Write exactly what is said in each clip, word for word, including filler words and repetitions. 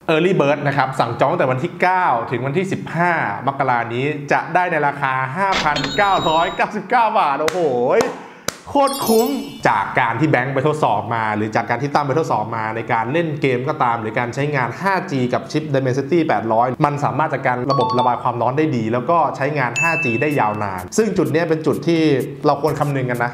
Early Bird นะครับสั่งจองแต่วันที่เก้าถึงวันที่สิบห้ามกราคมนี้จะได้ในราคา ห้าพันเก้าร้อยเก้าสิบเก้า บาทโอ้โหโคตรคุ้มจากการที่แบงค์ไปทดสอบมาหรือจากการที่ตั้มไปทดสอบมาในการเล่นเกมก็ตามหรือการใช้งาน ห้าจี กับชิป Dimensity แปดร้อย มันสามารถจัดการระบบระบายความร้อนได้ดีแล้วก็ใช้งาน ห้าจี ได้ยาวนานซึ่งจุดนี้เป็นจุดที่เราควรคำนึงกันนะ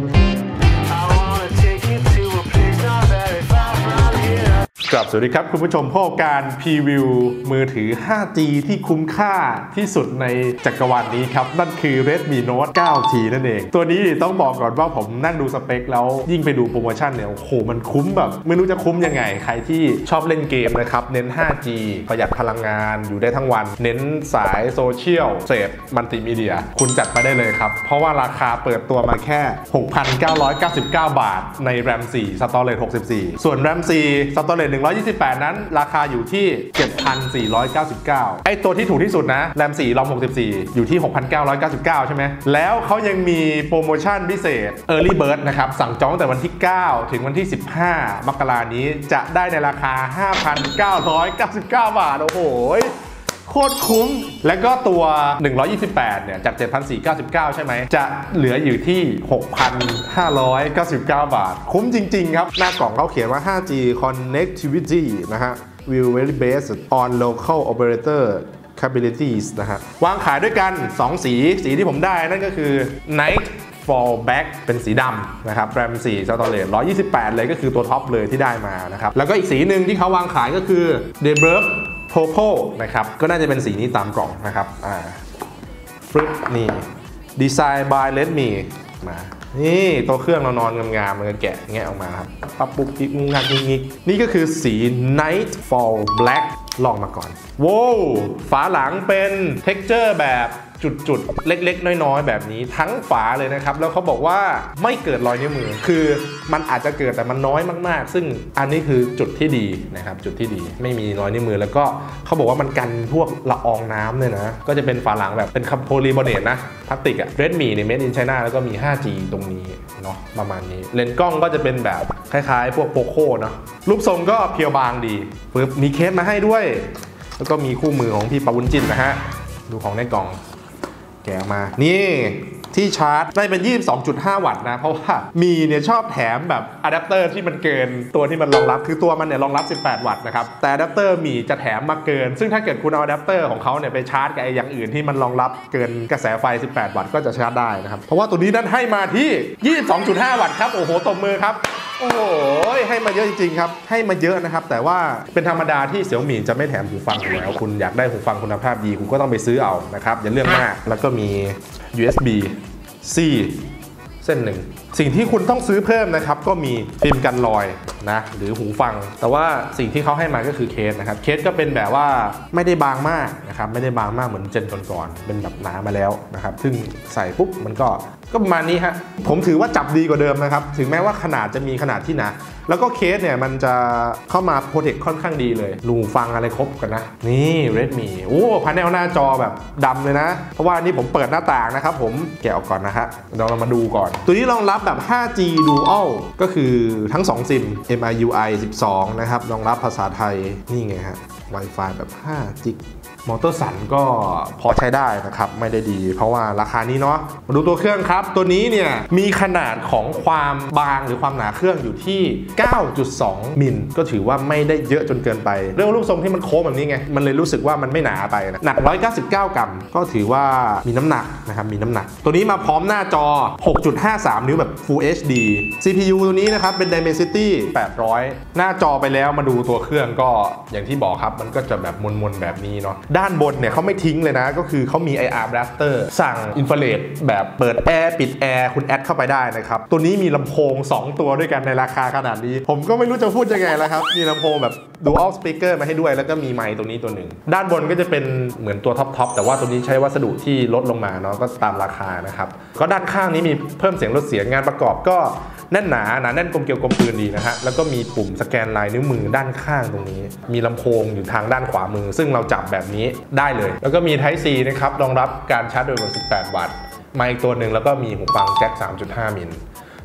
ครับสวัสดีครับคุณผู้ชมพบการพรีวิวมือถือ ห้าจี ที่คุ้มค่าที่สุดในจักรวาลนี้ครับนั่นคือ Redmi Note ไนน์ ที นั่นเองตัวนี้ต้องบอกก่อนว่าผมนั่งดูสเปคแล้วยิ่งไปดูโปรโมชั่นเนี่ยโอ้โหมันคุ้มแบบไม่รู้จะคุ้มยังไงใครที่ชอบเล่นเกมนะครับเน้น ห้าจี ประหยัดพลังงานอยู่ได้ทั้งวันเน้นสายโซเชียลเสพมัลติมีเดียคุณจัดไปได้เลยครับเพราะว่าราคาเปิดตัวมาแค่ หกพันเก้าร้อยเก้าสิบเก้า บาทใน แรม สี่ Storage หกสิบสี่ ส่วน แรม สี่ Storage หนึ่งร้อยยี่สิบแปด นั้นราคาอยู่ที่ เจ็ดพันสี่ร้อยเก้าสิบเก้า ไอตัวที่ถูกที่สุดนะ แรม สี่ รอม หกสิบสี่ อยู่ที่ หกพันเก้าร้อยเก้าสิบเก้า ใช่ไหมแล้วเขายังมีโปรโมชั่นพิเศษ Early Bird นะครับสั่งจองแต่วันที่เก้าถึงวันที่สิบห้ามกราคมนี้จะได้ในราคา ห้าพันเก้าร้อยเก้าสิบเก้า บาทโอ้โหโคตรคุ้มและก็ตัวหนึ่งร้อยยี่สิบแปดเนี่ยจาก เจ็ดพันสี่ร้อยเก้าสิบเก้า ใช่ไหมจะเหลืออยู่ที่ หกพันห้าร้อยเก้าสิบเก้า บาทคุ้มจริงๆครับหน้ากล่องเขาเขียนว่า ห้าจี Connectivity นะฮะ will very based on local operator capabilities นะฮะวางขายด้วยกันสองสีสีที่ผมได้นั่นก็คือ Night Fall Back เป็นสีดำนะครับ แรม สี่ Storage หนึ่งร้อยยี่สิบแปดเลยก็คือตัวท็อปเลยที่ได้มานะครับแล้วก็อีกสีหนึ่งที่เขาวางขายก็คือ Daybreak Purple นะครับก็น่าจะเป็นสีนี้ตามกล่องนะครับอ่าฟลิปนี่ Design by Redmi มานี่ตัวเครื่องเรานอนงามๆมันก็แกะแงะออกมาครับปั๊บปุ๊บกิ๊กงุ้งงักงิกนี่ก็คือสี Night Fall Black ลองมาก่อนว้าวฝาหลังเป็น texture แบบจุดๆเล็กๆน้อยๆแบบนี้ทั้งฝาเลยนะครับแล้วเขาบอกว่าไม่เกิดรอยนิ้วมือคือมันอาจจะเกิดแต่มันน้อยมากๆซึ่งอันนี้คือจุดที่ดีนะครับจุดที่ดีไม่มีรอยนิ้วมือแล้วก็เขาบอกว่ามันกันพวกละอองน้ำเนี่ยนะก็จะเป็นฝาหลังแบบเป็นโพลีบอเนตนะพลาสติกอะ Redmi เนี่ย Made in China แล้วก็มี ห้าจี ตรงนี้เนาะประมาณนี้เลนส์กล้องก็จะเป็นแบบคล้ายๆพวกโปโค่เนาะรูปทรงก็เพียวบางดีปึ๊บมีเคสมาให้ด้วยแล้วก็มีคู่มือของพี่ปาวุ้นจินนะฮะดูของในกล่องแกะมานี่ที่ชาร์จได้เป็น ยี่สิบสองจุดห้า วัตต์นะเพราะว่ามีเนี่ยชอบแถมแบบอะแดปเตอร์ที่มันเกินตัวที่มันรองรับคือตัวมันเนี่ยรองรับสิบแปดวัตต์นะครับแต่อะแดปเตอร์มีจะแถมมาเกินซึ่งถ้าเกิดคุณเอาอะแดปเตอร์ของเขาเนี่ยไปชาร์จกับไอ้อย่างอื่นที่มันรองรับเกินกระแสไฟสิบแปดวัตต์ก็จะชาร์จได้นะครับเพราะว่าตัวนี้นั้นให้มาที่ ยี่สิบสองจุดห้า วัตต์ครับโอ้โหตบมือครับโอ้โหให้มาเยอะจริงๆครับให้มาเยอะนะครับแต่ว่าเป็นธรรมดาที่ Xiaomi จะไม่แถมหูฟังอยู่แล้วคุณอยากได้หูฟังคุณภาพดีคุณก็ต้องไปซื้อเอานะครับอย่าเรื่องมากแล้วก็มี ยู เอส บี C เส้นหนึ่งสิ่งที่คุณต้องซื้อเพิ่มนะครับก็มีฟิล์มกันรอยนะหรือหูฟังแต่ว่าสิ่งที่เขาให้มาก็คือเคสนะครับเคสก็เป็นแบบว่าไม่ได้บางมากนะครับไม่ได้บางมากเหมือนเจนก่อนๆเป็นแบบหนามาแล้วนะครับซึ่งใส่ปุ๊บมันก็ก็ประมาณนี้ฮะผมถือว่าจับดีกว่าเดิมนะครับถึงแม้ว่าขนาดจะมีขนาดที่หนาแล้วก็เคสเนี่ยมันจะเข้ามาโปรเทคค่อนข้างดีเลยหูฟังอะไรครบกันนะนี่ Redmi โอ้พาเนลหน้าจอแบบดำเลยนะเพราะว่านี่ผมเปิดหน้าต่างนะครับผมแกะออกก่อนนะฮะเราเรามาดูก่อนตัวนี้รองรับแบบ ห้าจี Dual ก็คือทั้งสองซิม เอ็ม ไอ ยู ไอ สิบสองนะครับรองรับภาษาไทยนี่ไงฮะ Wi-Fi แบบ ห้าจิกมอเตอร์สันก็พอใช้ได้นะครับไม่ได้ดีเพราะว่าราคานี้เนาะมาดูตัวเครื่องครับตัวนี้เนี่ยมีขนาดของความบางหรือความหนาเครื่องอยู่ที่ เก้าจุดสอง มิลก็ถือว่าไม่ได้เยอะจนเกินไปเรื่องรูปทรงที่มันโค้งแบบนี้ไงมันเลยรู้สึกว่ามันไม่หนาไปนะหนักหนึ่งร้อยเก้าสิบเก้ากรัมก็ถือว่ามีน้ำหนักนะครับมีน้ำหนักตัวนี้มาพร้อมหน้าจอ หกจุดห้าสาม นิ้วแบบ Full เอช ดี ซี พี ยู ตัวนี้นะครับเป็น Dimensity แปดร้อย หน้าจอไปแล้วมาดูตัวเครื่องก็อย่างที่บอกครับมันก็จะแบบมนๆแบบนี้เนาะด้านบนเนี่ยเขาไม่ทิ้งเลยนะก็คือเขามี ไอ อาร์ Blaster สั่งอินฟราเรดแบบเปิดแอร์ปิดแอร์คุณแอดเข้าไปได้นะครับตัวนี้มีลำโพงสองตัวด้วยกันในราคาขนาดนี้ผมก็ไม่รู้จะพูดยังไงแล้วครับมีลำโพงแบบ Dual Speaker มาให้ด้วยแล้วก็มีไมค์ตัวนี้ตัวหนึ่งด้านบนก็จะเป็นเหมือนตัวท็อปๆแต่ว่าตัวนี้ใช้วัสดุที่ลดลงมาเนาะก็ตามราคานะครับก็ด้านข้างนี้มีเพิ่มเสียงลดเสียงงานประกอบก็แน่นหนาหนาแน่นกลมเกลียวกลมกลืนดีนะฮะแล้วก็มีปุ่มสแกนลายนิ้วมือด้านข้างตรงนี้มีลำโพงอยู่ทางด้านขวามือซึ่งเราจับแบบนี้ได้เลยแล้วก็มี Type C นะครับรองรับการชาร์จโดยรวมสิบแปดวัตต์ไมค์ตัวหนึ่งแล้วก็มีหูฟังแจ็ค สามจุดห้า มิล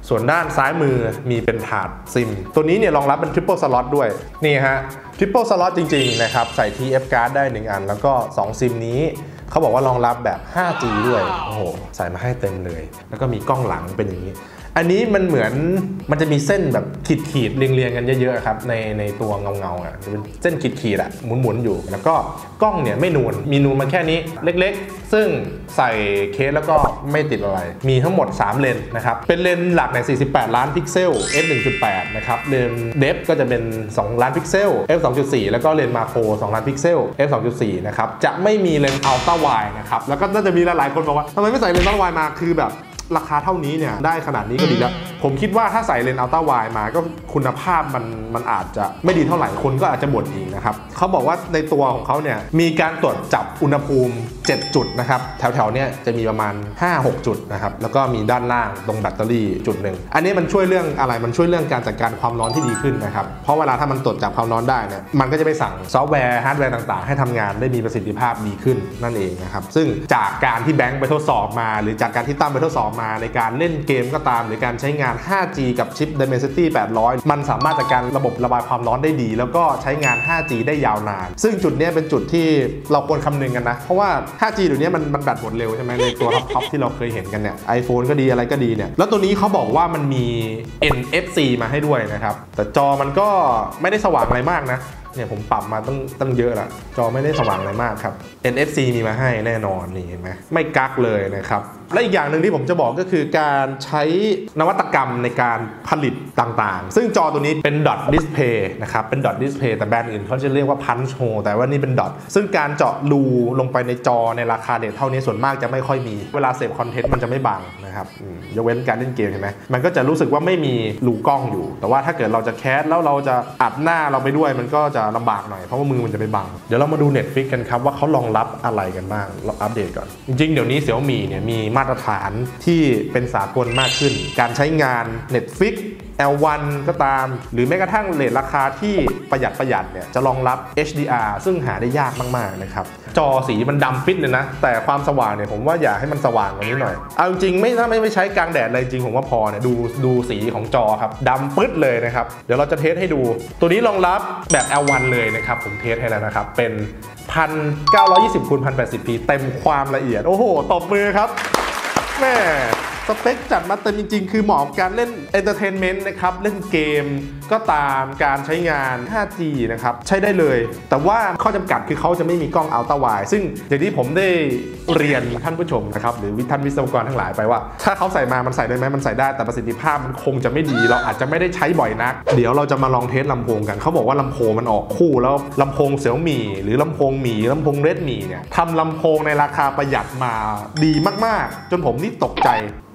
ส่วนด้านซ้ายมือมีเป็นถาดซิมตัวนี้เนี่ยรองรับเป็น Triple Slot ด้วยนี่ฮะ Triple Slot จริงๆนะครับใส่ ที เอฟ Card ได้หนึ่งอันแล้วก็สองซิมนี้เขาบอกว่ารองรับแบบ ห้าจี ด้วยโอ้โหใส่มาให้เต็มเลยแล้วก็มีกล้องหลังเป็นอย่างนี้อันนี้มันเหมือนมันจะมีเส้นแบบขีดขีดเรียงๆกันเยอะๆครับในในตัวเงาเงาอ่ะจะเป็นเส้นขีดขีดอ่ะหมุนๆอยู่แล้วก็กล้องเนี่ยไม่นูนมีนูนมาแค่นี้เล็กๆซึ่งใส่เคสแล้วก็ไม่ติดอะไรมีทั้งหมดสามเลนนะครับเป็นเลนหลักในสี่สิบแปดล้านพิกเซล เอฟ หนึ่งจุดแปด นะครับเลนเดฟก็จะเป็นสองล้านพิกเซล เอฟ สองจุดสี่ แล้วก็เลนมาโครสองล้านพิกเซล เอฟ สองจุดสี่ นะครับจะไม่มีเลนอัลตร้าไวด์นะครับแล้วก็น่าจะมีหลายๆคนบอกว่าทำไมไม่ใส่เลนอัลตร้าไวด์มาคือแบบราคาเท่านี้เนี่ยได้ขนาดนี้ก็ดีแล้วผมคิดว่าถ้าใส่เลนส์อัลตร้าไวด์มาก็คุณภาพมันมันอาจจะไม่ดีเท่าไหร่คนก็อาจจะบ่นอีกนะครับเขาบอกว่าในตัวของเขาเนี่ยมีการตรวจจับอุณหภูมิเจ็ดจุดนะครับแถวๆเนี่ยจะมีประมาณ ห้าหก จุดนะครับแล้วก็มีด้านล่างตรงแบตเตอรี่จุดหนึ่งอันนี้มันช่วยเรื่องอะไรมันช่วยเรื่องการจัดการความร้อนที่ดีขึ้นนะครับเพราะเวลาถ้ามันตรวจจับความร้อนได้เนี่ยมันก็จะไปสั่งซอฟต์แวร์ฮาร์ดแวร์ต่างๆให้ทำงานได้มีประสิทธิภาพดีขึ้นนั่นเองนะครับซึ่งจากการที่แบงค์ไปทดสอบมาหรือจากการที่ตั้มไปทดสอบมาในการเล่นเกมก็ตามหรือการใช้งาน ห้าจี กับชิป Dimensity แปดร้อยมันสามารถจัดการระบบระบายความร้อนได้ดีแล้วก็ใช้งาน ห้าจี ได้ยาวนานซึ่งจุดนี้เป็นจุดที่เราควรคำนึงกันนะเพราะว่า ห้าจี เดี๋ยวนี้มันมันแบตหมดเร็วใช่ไหมในตัวท็อปๆที่เราเคยเห็นกันเนี่ย iPhone ก็ดีอะไรก็ดีเนี่ยแล้วตัวนี้เขาบอกว่ามันมี เอ็น เอฟ ซี มาให้ด้วยนะครับแต่จอมันก็ไม่ได้สว่างอะไรมากนะเนี่ยผมปรับมาตั้งตั้งเยอะละจอไม่ได้สว่างอะไรมากครับ เอ็น เอฟ ซี มีมาให้แน่นอนนี่เห็นไหมไม่กักเลยนะครับและอีกอย่างหนึ่งที่ผมจะบอกก็คือการใช้นวัตกรรมในการผลิตต่างๆซึ่งจอตัวนี้เป็น dot display นะครับเป็น dot display แต่แบรนด์อื่นเขาจะเรียกว่า punch hole แต่ว่านี่เป็น dot ซึ่งการเจาะรูลงไปในจอในราคาเด็กเท่านี้ส่วนมากจะไม่ค่อยมีเวลาเสพคอนเทนต์มันจะไม่บังนะครับยกเว้นการเล่นเกมใช่ไหมมันก็จะรู้สึกว่าไม่มีรูกล้องอยู่แต่ว่าถ้าเกิดเราจะแคสแล้วเราจะอัดหน้าเราไปด้วยมันก็จะลำบากหน่อยเพราะว่ามือมันจะไปบังเดี๋ยวเรามาดู Netflix กันครับว่าเขารองรับอะไรกันบ้างเราอัปเดตก่อนจริงๆเดี๋ยวนี้ Xiaomi เนี่ยมีมาตรฐานที่เป็นสากลมากขึ้นการใช้งาน Netflix แอล วัน ก็ตามหรือแม้กระทั่งเรทราคาที่ประหยัดประหยัดเนี่ยจะรองรับ เอช ดี อาร์ ซึ่งหาได้ยากมากๆนะครับจอสีมันดำปิดเลยนะแต่ความสว่างเนี่ยผมว่าอยากให้มันสว่างกว่านี้หน่อยเอาจริงไม่ถ้าไม่ไม่ใช้กลางแดดเลยจริงผมว่าพอเนี่ยดูดูสีของจอครับดำปึ๊ดเลยนะครับเดี๋ยวเราจะเทสให้ดูตัวนี้รองรับแบบ แอล วัน เลยนะครับผมเทสให้แล้วนะครับเป็น หนึ่งพันเก้าร้อยยี่สิบคูณหนึ่งพันแปดสิบพี เต็มความละเอียดโอ้โหตบมือครับแม่สเปคจัดมาเต็มจริงๆคือเหมาะกับการเล่นเอนเตอร์เทนเมนต์นะครับเล่นเกมก็ตามการใช้งาน ห้าจี นะครับใช้ได้เลยแต่ว่าข้อจำกัดคือเขาจะไม่มีกล้องอัลตร้าไวด์ซึ่งอย่างที่ผมได้เรียนท่านผู้ชมนะครับหรือท่านวิศวกรทั้งหลายไปว่าถ้าเขาใส่มามันใส่ได้ไหมมันใส่ได้แต่ประสิทธิภาพมันคงจะไม่ดีเราอาจจะไม่ได้ใช้บ่อยนักเดี๋ยวเราจะมาลองเทสลำโพงกันเขาบอกว่าลำโพงมันออกคู่แล้วลำโพง Xiaomi หรือลำโพงหมีลำโพง Redmi เนี่ยทำลำโพงในราคาประหยัดมาดีมากๆจนผมนี่ตกใจ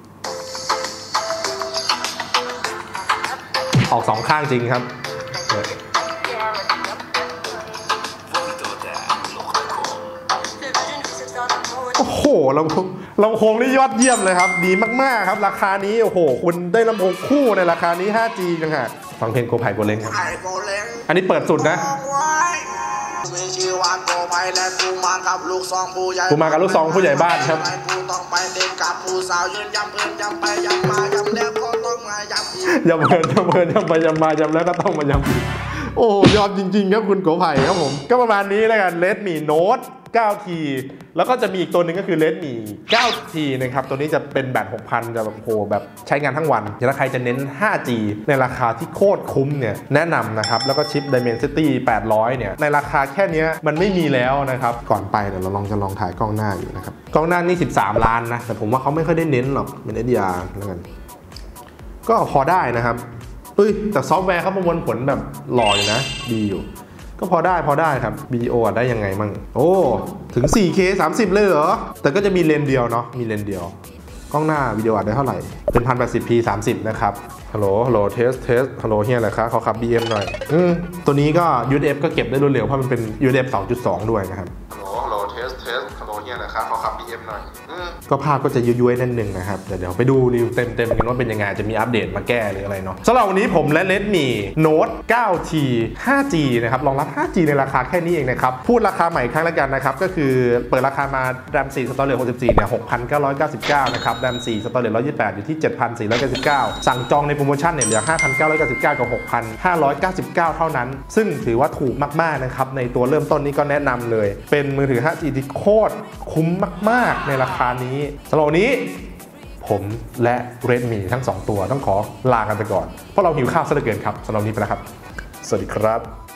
ออกสองข้างจริงครับโอ้โหลำโพงลำโพงนี่ยอดเยี่ยมเลยครับดีมากๆครับราคานี้โอ้โหคุณได้ลำโพงคู่ในราคานี้ ห้าจี จังฮะฟังเพลงโกไผ่โกเล้งครับอันนี้เปิดสุดนะมีชื่อว่าโกไผ่และกูมากับลูกซองผู้ใหญ่กูมากับลูกซองผู้ใหญ่บ้านครับกูต้องไปเด็กกับผู้สาวยืนย้ำเพิ่นย้ำไปย้ำมาย้ำแล้วก็ต้องมาย้ำอีกย้ำเพิ่นย้ำเพิ่นย้ำไปย้ำมาย้ำแล้วก็ต้องมาย้ำอีกโอ้ยอดจริงๆครับคุณโกไผ่ครับผมก็ประมาณนี้แล้วกัน Redmi Note ไนน์ ที แล้วก็จะมีอีกตัวหนึ่งก็คือ Redmi ไนน์ ที นะครับตัวนี้จะเป็นแบต หกพัน จะแบบโหแบบใช้งานทั้งวันถ้าใครจะเน้น ห้าจี ในราคาที่โคตรคุ้มเนี่ยแนะนำนะครับแล้วก็ชิป Dimensity แปดร้อยเนี่ยในราคาแค่นี้มันไม่มีแล้วนะครับก่อนไปเดี๋ยวเราลองจะลองถ่ายกล้องหน้าอยู่นะครับกล้องหน้านี่สิบสามล้านนะแต่ผมว่าเขาไม่ค่อยได้เน้นหรอกเป็น เอส ดี อาร์ แล้วกันก็พอได้นะครับเอ้ยแต่ซอฟต์แวร์เขาประมวลผลแบบหล่ออยู่นะดีอยู่ก็พอได้พอได้ครับ วิดีโออัดได้ยังไงมั่งโอ้ถึง โฟร์เค สามสิบ เลยเหรอแต่ก็จะมีเลนเดียวเนาะมีเลนเดียวกล้องหน้าวิดีโออัดได้เท่าไหร่เป็น หนึ่งพันแปดสิบพี สามสิบ นะครับฮัลโหลฮัลโหลเทสเทสฮัลโหลเฮียอะไรคะขอขับ บี เอ็ม หน่อยอืมตัวนี้ก็ ยู เอฟ ก็เก็บได้รวดเร็วเพราะมันเป็น ยู เอฟ สองจุดสอง ด้วยนะครับฮัลโหลฮัลโหลเทสเทสฮัลโหลเฮียอะไรคะขอขับ บี เอ็ม หน่อยอืมก็ภาพก็จะย้วยๆนิดนึงนะครับเดี๋ยวไปดูรีวิวเต็มๆกันว่าเป็นยังไงจะมีอัปเดตมาแก้หรืออะไรเนาะสำหรับวันนี้ผมและ Redmi Note ไนน์ ที ไฟว์จี นะครับรองรับ ไฟว์จี ในราคาแค่นี้เองนะครับพูดราคาใหม่ครั้งละกันนะครับก็คือเปิดราคามาแรมสี่ Storage หกสิบสี่เนี่ย หกพันเก้าร้อยเก้าสิบเก้า นะครับแรมสี่ Storage หนึ่งร้อยยี่สิบแปดอยู่ที่ เจ็ดพันสี่ร้อยเก้าสิบเก้า สั่งจองในโปรโมชั่นเนี่ยเหลือ ห้าพันเก้าร้อยเก้าสิบเก้า กับ หกพันห้าร้อยเก้าสิบเก้า เท่านั้นซึ่งถือว่าถูกมากๆนะครับในตัวเริ่มต้นนี้ก็แนะนำเลยเป็นมือถือ ไฟว์จี ที่โคตรคุ้มมากๆในราคานี้สำหรับวันนี้ผมและ Redmi ทั้งสองตัวต้องขอลากันไปก่อนเพราะเราหิวข้าวซะเหลือเกินครับสำหรับวันนี้ไปแล้วครับสวัสดีครับ